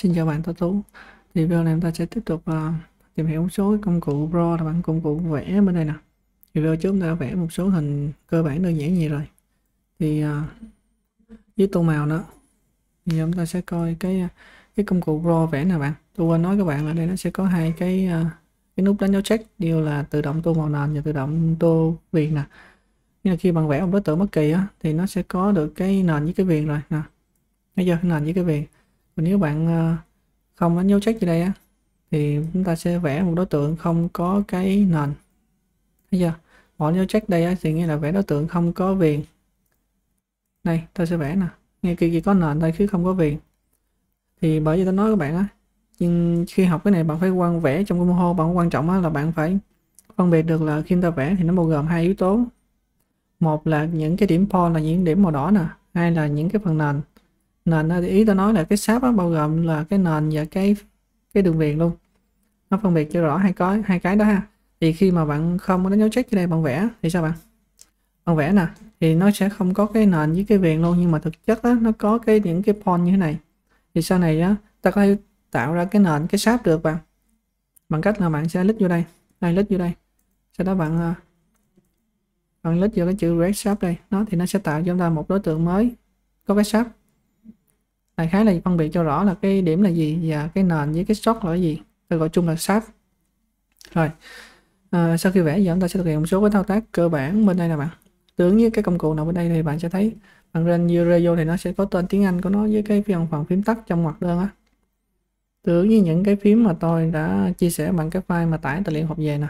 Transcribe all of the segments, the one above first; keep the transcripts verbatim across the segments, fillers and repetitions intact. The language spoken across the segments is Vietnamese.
Xin chào bạn, tôi Tú. Thì video này chúng ta sẽ tiếp tục uh, tìm hiểu một số cái công cụ Pro là bạn công cụ vẽ bên đây nè. Thì video trước chúng ta đã vẽ một số hình cơ bản đơn giản gì rồi. Thì uh, với tô màu nữa. Thì chúng ta sẽ coi cái cái công cụ Pro vẽ nè bạn. Tôi quên nói các bạn là đây nó sẽ có hai cái uh, cái nút đánh dấu check, đều là tự động tô màu nền và tự động tô viền nè. Nhưng là khi bạn vẽ một đối tượng bất kỳ á thì nó sẽ có được cái nền với cái viền rồi nè. Thấy chưa? Cái nền với cái viền. Còn nếu bạn uh, không đánh dấu check ở đây á thì chúng ta sẽ vẽ một đối tượng không có cái nền. Thấy chưa? Bỏ dấu check đây á thì nghĩa là vẽ đối tượng không có viền. Đây ta sẽ vẽ nè, ngay kia chỉ có nền thôi chứ không có viền. Thì bởi vì tôi nói các bạn á, nhưng khi học cái này bạn phải quan vẽ trong cái mô hồ, bạn quan trọng á là bạn phải phân biệt được là khi ta vẽ thì nó bao gồm hai yếu tố. Một là những cái điểm point là những điểm màu đỏ nè, hai là những cái phần nền. Nền thì ý tôi nói là cái sáp á, bao gồm là cái nền và cái cái đường viền luôn. Nó phân biệt cho rõ hai cái hai cái đó ha. Thì khi mà bạn không có đánh dấu check ở đây bạn vẽ thì sao bạn? Bạn vẽ nè thì nó sẽ không có cái nền với cái viền luôn, nhưng mà thực chất á, nó có cái những cái point như thế này. Thì sau này á ta có thể tạo ra cái nền cái sáp được bạn. Bằng cách là bạn sẽ click vô đây, đây click vô đây. Sau đó bạn bạn click vô cái chữ red sáp đây, nó thì nó sẽ tạo cho chúng ta một đối tượng mới có cái sáp. Đại khái là phân biệt cho rõ là cái điểm là gì và cái nền với cái stroke là cái gì, tôi gọi chung là sáp. Rồi à, sau khi vẽ giờ chúng ta sẽ thực hiện một số cái thao tác cơ bản bên đây nè bạn. Tương với cái công cụ nào bên đây thì bạn sẽ thấy bạn lên Euro vô thì nó sẽ có tên tiếng Anh của nó với cái phần phần phím tắt trong ngoặc đơn á. Tương với những cái phím mà tôi đã chia sẻ bằng cái file mà tải tài liệu học về nè.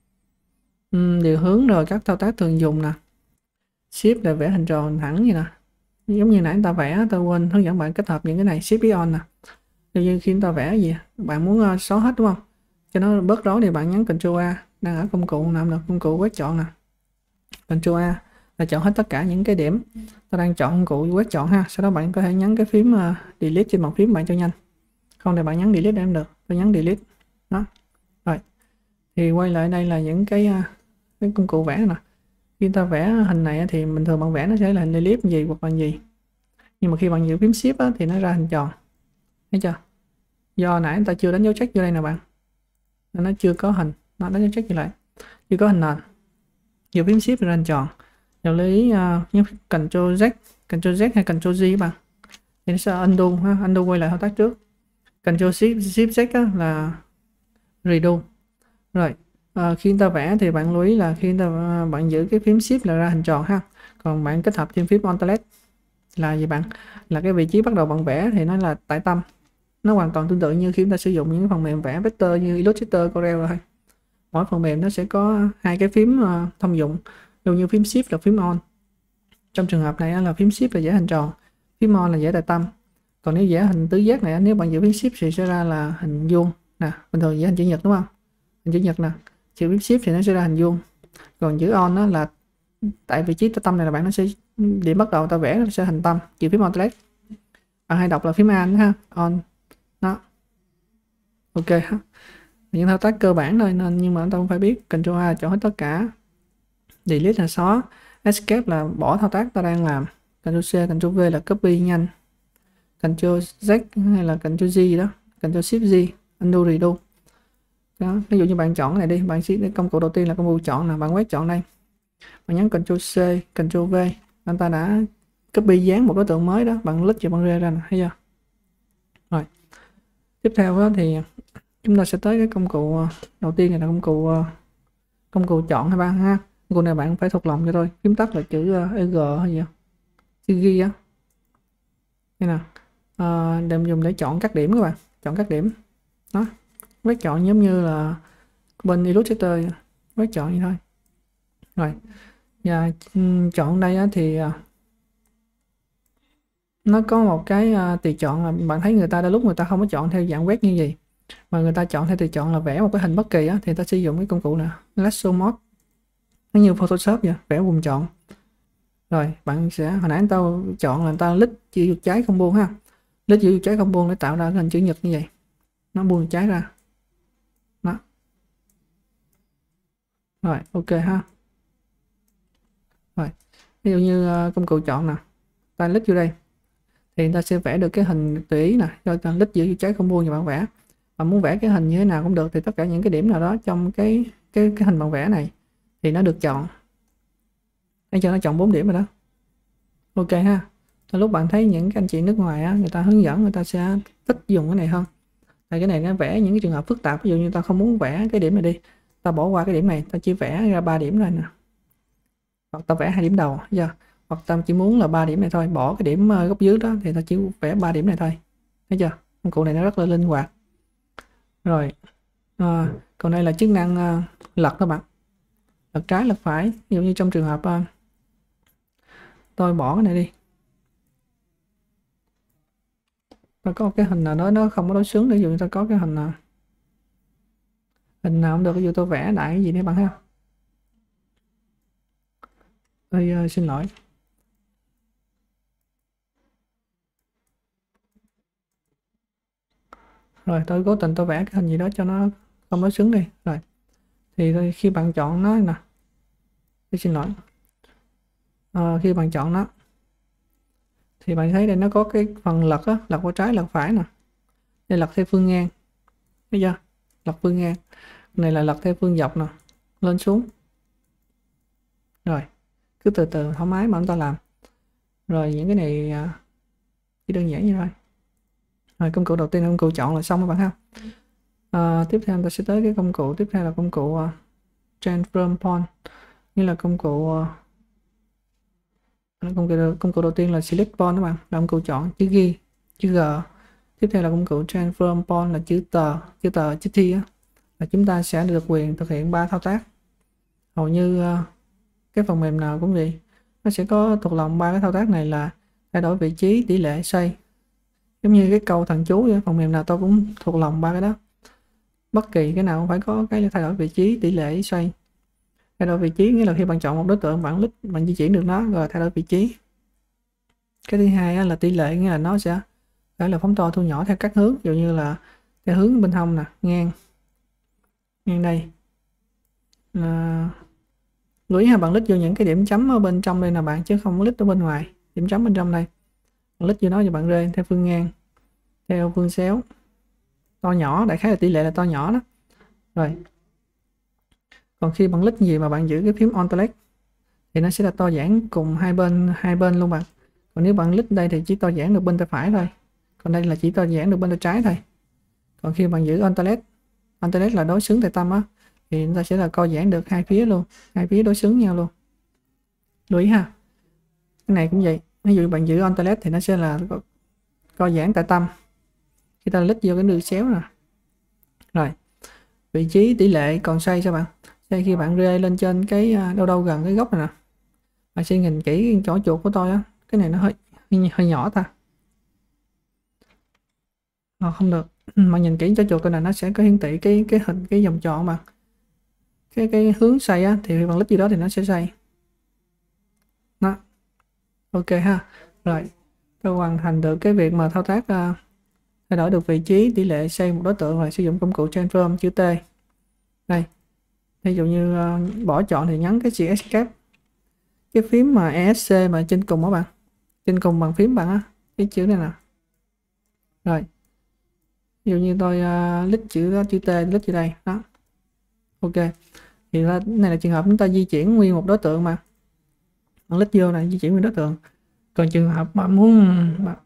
Uhm, điều hướng rồi các thao tác thường dùng nè. Shift để vẽ hình tròn thẳng như nè. Giống như nãy ta vẽ, tôi quên hướng dẫn bạn kết hợp những cái này. Shift on nè. Như khi chúng ta vẽ gì bạn muốn uh, xóa hết đúng không, cho nó bớt rối thì bạn nhấn Ctrl A, đang ở công cụ nằm được công cụ quét chọn nè. Ctrl A là chọn hết tất cả những cái điểm. Tôi đang chọn công cụ quét chọn ha. Sau đó bạn có thể nhấn cái phím uh, delete trên bàn phím bạn cho nhanh. Không thì bạn nhấn delete để em được. Tôi nhấn delete đó. Rồi thì quay lại đây là những cái, uh, cái công cụ vẽ nè. Khi ta vẽ hình này thì bình thường bạn vẽ nó sẽ là hình delete gì hoặc là gì, nhưng mà khi bạn giữ phím shift á, thì nó ra hình tròn. Thấy chưa? Do nãy ta chưa đánh dấu check vô đây nè bạn, nó chưa có hình, nó đánh dấu check như lại chưa có hình nền. Giữ phím shift ra hình tròn. Lưu ý uh, nhấn Ctrl Z, Ctrl Z hay Ctrl Z các bạn thì nó sẽ undo ha, undo quay lại thao tác trước. Ctrl Shift Shift Z á, là redo. Rồi à, khi ta vẽ thì bạn lưu ý là khi ta uh, bạn giữ cái phím shift là ra hình tròn ha. Còn bạn kết hợp trên phím Alt là gì bạn? Là cái vị trí bắt đầu bạn vẽ thì nó là tại tâm. Nó hoàn toàn tương tự như khi chúng ta sử dụng những phần mềm vẽ vector như Illustrator, Corel rồi thôi. Mỗi phần mềm nó sẽ có hai cái phím uh, thông dụng. Ví dụ như phím shift là phím on. Trong trường hợp này là phím shift là vẽ hình tròn, phím on là vẽ tại tâm. Còn nếu vẽ hình tứ giác này, nếu bạn giữ phím shift thì sẽ ra là hình vuông nè. Bình thường vẽ hình chữ nhật đúng không? Hình chữ nhật nè, chữ phím shift thì nó sẽ ra hình vuông. Còn chữ on đó là tại vị trí tâm này là bạn nó sẽ điểm bắt đầu ta vẽ nó sẽ hình tâm, chữ phím Alt. Bạn hay đọc là phím an ha, on đó. Ok ha, những thao tác cơ bản thôi nên nhưng mà chúng ta không phải biết. Ctrl A chọn hết tất cả, delete là xóa, escape là bỏ thao tác ta đang làm, Ctrl C Ctrl V là copy nhanh, Ctrl Z hay là Ctrl Z đó, Ctrl Shift Z undo redo đó. Ví dụ như bạn chọn cái này đi, bạn sẽ công cụ đầu tiên là công cụ chọn là bạn quét chọn đây, bạn nhấn Ctrl C Ctrl V, anh ta đã copy dán một đối tượng mới đó, bạn click vào bạn rê ra nè, thấy chưa? Rồi tiếp theo đó thì chúng ta sẽ tới cái công cụ đầu tiên này là công cụ công cụ chọn hai bạn ha. Công cụ này bạn phải thuộc lòng cho tôi, phím tắt là chữ E G hay gì chữ ghi á, đây nè, à, đem dùng để chọn các điểm các bạn, chọn các điểm đó, quét chọn giống như là bên Illustrator quét chọn như thôi. Rồi và chọn đây á, thì nó có một cái uh, tùy chọn là bạn thấy người ta đôi lúc người ta không có chọn theo dạng quét như gì, mà người ta chọn theo tùy chọn là vẽ một cái hình bất kỳ á, thì ta sử dụng cái công cụ này lasso mode, nó như Photoshop vậy, vẽ vùng chọn. Rồi bạn sẽ hồi nãy tao chọn là ta click chữ chuột trái không buông ha, click chữ chuột trái không buông để tạo ra cái hình chữ nhật như vậy, nó buông trái ra đó. Rồi ok ha. Rồi ví dụ như uh, công cụ chọn nè, ta click vô đây thì ta sẽ vẽ được cái hình tùy ý nè, cho lít giữa trái không vuông và bạn vẽ. Và muốn vẽ cái hình như thế nào cũng được, thì tất cả những cái điểm nào đó trong cái cái cái hình bạn vẽ này thì nó được chọn. Thấy chưa, nó chọn bốn điểm rồi đó. Ok ha. Tới lúc bạn thấy những cái anh chị nước ngoài á, người ta hướng dẫn, người ta sẽ thích dùng cái này hơn. Tại cái này nó vẽ những cái trường hợp phức tạp, ví dụ như ta không muốn vẽ cái điểm này đi, ta bỏ qua cái điểm này, ta chỉ vẽ ra ba điểm rồi nè, hoặc ta vẽ hai điểm đầu, chưa? Hoặc ta chỉ muốn là ba điểm này thôi, bỏ cái điểm góc dưới đó thì ta chỉ vẽ ba điểm này thôi. Thấy chưa, công cụ này nó rất là linh hoạt. Rồi à, còn đây là chức năng uh, lật các bạn, lật trái lật phải. Ví dụ như trong trường hợp uh, tôi bỏ cái này đi, ta có cái hình nào đó nó không có đối xứng, ví dụ như ta có cái hình nào hình nào cũng được, ví dụ tôi vẽ đại cái gì đấy bạn ha. Tôi uh, xin lỗi. Rồi tôi cố tình tôi vẽ cái hình gì đó cho nó không đối xứng đi. Rồi thì tôi, khi bạn chọn nó nè, tôi xin lỗi à, khi bạn chọn nó thì bạn thấy đây nó có cái phần lật á, lật qua trái lật phải nè, đây lật theo phương ngang, thấy chưa, lật phương ngang, này là lật theo phương dọc nè, lên xuống. Rồi cứ từ từ thoải mái mà chúng ta làm. Rồi những cái này chỉ đơn giản như thôi. Rồi công cụ đầu tiên là công cụ chọn là xong các bạn ha. À, tiếp theo ta sẽ tới cái công cụ tiếp theo là công cụ uh, transform point, như là công cụ uh, công cụ công cụ đầu tiên là select point các bạn, là công cụ chọn chữ ghi chữ G. Tiếp theo là công cụ transform point là chữ tờ chữ tờ chữ T á, là chúng ta sẽ được quyền thực hiện ba thao tác. Hầu như uh, cái phần mềm nào cũng vậy, nó sẽ có thuộc lòng ba cái thao tác này là thay đổi vị trí, tỷ lệ, xoay. Giống như cái câu thần chú vậy, phần mềm nào tôi cũng thuộc lòng ba cái đó. Bất kỳ cái nào cũng phải có cái thay đổi vị trí, tỷ lệ, xoay. Thay đổi vị trí nghĩa là khi bạn chọn một đối tượng, bạn click, bạn di chuyển được nó rồi thay đổi vị trí. Cái thứ hai là tỷ lệ, nghĩa là nó sẽ phải là phóng to thu nhỏ theo các hướng, ví dụ như là theo hướng bên hông nè, ngang ngang đây. À, lưu ý ha, bạn click vô những cái điểm chấm ở bên trong đây là bạn, chứ không click ở bên ngoài. Điểm chấm bên trong đây, bạn click vô nó và bạn rê theo phương ngang, theo phương xéo, to nhỏ, đại khái là tỷ lệ là to nhỏ đó. Rồi còn khi bạn click gì mà bạn giữ cái phím on select thì nó sẽ là to giãn cùng hai bên hai bên luôn bạn. Còn nếu bạn click đây thì chỉ to giãn được bên tay phải thôi, còn đây là chỉ to giãn được bên tay trái thôi. Còn khi bạn giữ on select, on select là đối xứng tại tâm á, thì chúng ta sẽ là co giãn được hai phía luôn, hai phía đối xứng nhau luôn. Lưu ý ha, cái này cũng vậy, ví dụ bạn giữ on select thì nó sẽ là co, co giãn tại tâm. Khi ta click vô cái đường xéo nè. Rồi vị trí, tỷ lệ, còn xoay sao bạn? Xoay khi bạn rê lên trên cái đâu đâu gần cái góc này nè, bạn sẽ nhìn kỹ chỗ chuột của tôi á, cái này nó hơi hơi nhỏ ta. À, không được, mà nhìn kỹ chỗ chuột tôi là nó sẽ có hiển thị cái cái hình cái vòng tròn mà cái cái hướng xoay á, thì bạn click gì đó thì nó sẽ xoay. Đó. Ok ha. Rồi tôi hoàn thành được cái việc mà thao tác uh, thay đổi được vị trí, tỷ lệ, xoay một đối tượng rồi sử dụng công cụ transform chữ T. Đây ví dụ như uh, bỏ chọn thì nhấn cái chữ escape, cái phím mà e ét xê mà trên cùng đó bạn, trên cùng bằng phím bạn á, cái chữ này nè. Rồi ví dụ như tôi uh, click chữ đó, chữ T, click chữ đây đó. Ok thì là, này là trường hợp chúng ta di chuyển nguyên một đối tượng mà, bạn click vô này di chuyển nguyên đối tượng. Còn trường hợp bạn muốn bạn...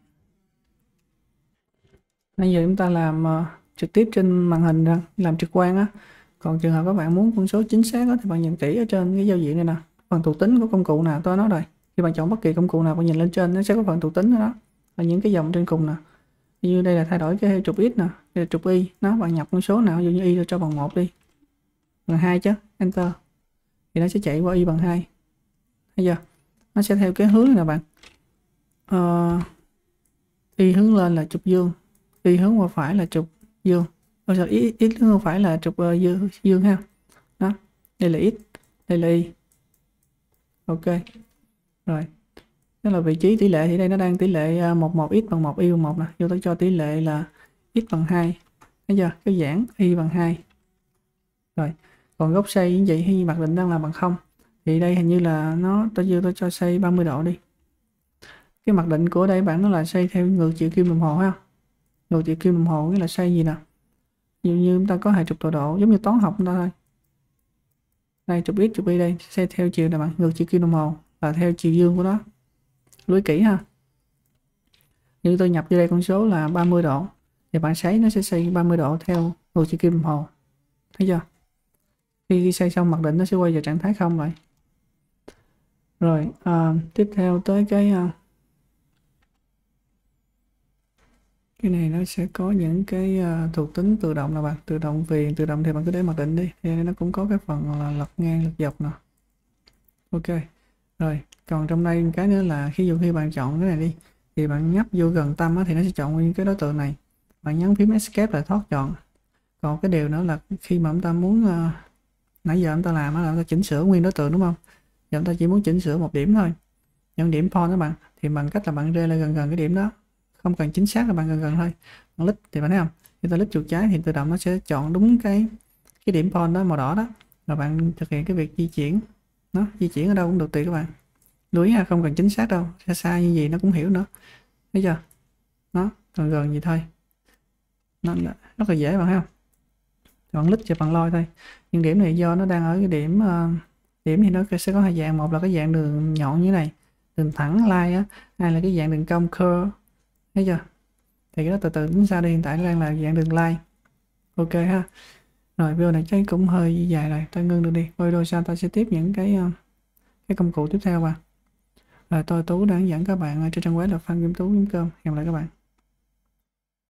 bây giờ chúng ta làm uh, trực tiếp trên màn hình ra, làm trực quan á. Còn trường hợp các bạn muốn con số chính xác đó, thì bạn nhìn kỹ ở trên cái giao diện này nè, phần thuộc tính của công cụ nào tôi nói rồi. Khi bạn chọn bất kỳ công cụ nào, bạn nhìn lên trên nó sẽ có phần thuộc tính đó, và những cái dòng trên cùng nè. Như đây là thay đổi cái trục x nè, đây là trục y, nó bạn nhập con số nào, ví dụ như y cho bằng một đi, bằng hai chứ, enter thì nó sẽ chạy qua y bằng hai. Thấy chưa? Nó sẽ theo cái hướng này nè bạn. Uh, y hướng lên là trục dương, y hướng qua phải là trục dương. Ôi sao x, x hướng qua phải là trục uh, dương, dương ha. Đó, đây là x, đây là y. Ok. Rồi. Đó là vị trí, tỷ lệ thì đây nó đang tỷ lệ một một x bằng một, y bằng một nè. Vô tôi cho tỷ lệ là x bằng hai. Thấy chưa? Cái giãn y bằng hai. Rồi. Còn góc xoay như vậy khi mặc định đang là bằng không. Thì đây hình như là nó, tôi vô tôi cho xoay ba mươi độ đi. cái mặc định của đây bạn nó là xoay theo ngược chiều kim đồng hồ ha. Ngược chiều kim đồng hồ nghĩa là xoay gì nè, ví dụ như chúng ta có hai chục tọa độ giống như toán học chúng ta thôi. Đây chục x chục y đây xoay theo chiều này bạn, ngược chiều kim đồng hồ là theo chiều dương của nó. Lưu ý kỹ ha. Như tôi nhập vô đây con số là ba mươi độ thì bạn sấy nó sẽ xoay ba mươi độ theo ngược chiều kim đồng hồ. Thấy chưa? Khi xoay xong mặc định nó sẽ quay vào trạng thái không lại. Rồi à, tiếp theo tới cái uh, cái này nó sẽ có những cái uh, thuộc tính tự động là bạn, tự động viền tự động thì bạn cứ để mặc định đi, thì nó cũng có cái phần là lật ngang lật dọc nè. Ok rồi, còn trong đây cái nữa là khi dụ khi bạn chọn cái này đi thì bạn nhấp vô gần tâm á, thì nó sẽ chọn nguyên cái đối tượng này, bạn nhấn phím escape là thoát chọn. Còn cái điều nữa là khi mà chúng ta muốn uh, nãy giờ chúng ta làm là chúng ta chỉnh sửa nguyên đối tượng đúng không, giờ chúng ta chỉ muốn chỉnh sửa một điểm thôi, những điểm point đó bạn, thì bằng cách là bạn rê lại gần gần cái điểm đó, không cần chính xác là bạn gần gần thôi. Bạn lít thì bạn thấy không, khi ta lít chuột trái thì tự động nó sẽ chọn đúng cái cái điểm point đó màu đỏ đó, rồi bạn thực hiện cái việc di chuyển. Nó di chuyển ở đâu cũng được tùy các bạn, lưu ý ha, không cần chính xác đâu, xa xa như gì nó cũng hiểu nữa, thấy chưa, nó gần gần gì thôi, nó rất là dễ bạn thấy không, chọn lít cho bạn lôi thôi. Nhưng điểm này do nó đang ở cái điểm uh, điểm thì nó sẽ có hai dạng, một là cái dạng đường nhọn như thế này, đường thẳng line á, hay là cái dạng đường cong curve, thấy chưa, thì cái đó từ từ tính sao đi, hiện tại nó đang là dạng đường line. Ok ha. Rồi video này chắc cũng hơi dài rồi, ta ngưng được đi, coi video sau ta sẽ tiếp những cái uh, cái công cụ tiếp theo. Và rồi tôi Tú đang dẫn các bạn trên trang web là phan kim tú chấm com. Hẹn gặp lại các bạn.